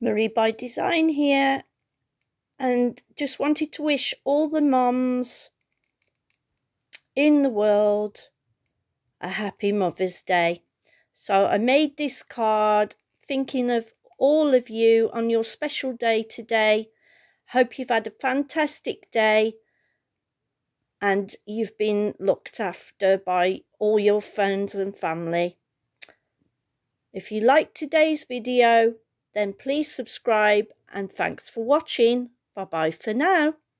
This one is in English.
Marie by Design here, and just wanted to wish all the mums in the world a happy Mother's Day. So I made this card thinking of all of you on your special day today. Hope you've had a fantastic day and you've been looked after by all your friends and family. If you liked today's video, then please subscribe, and thanks for watching. Bye bye for now.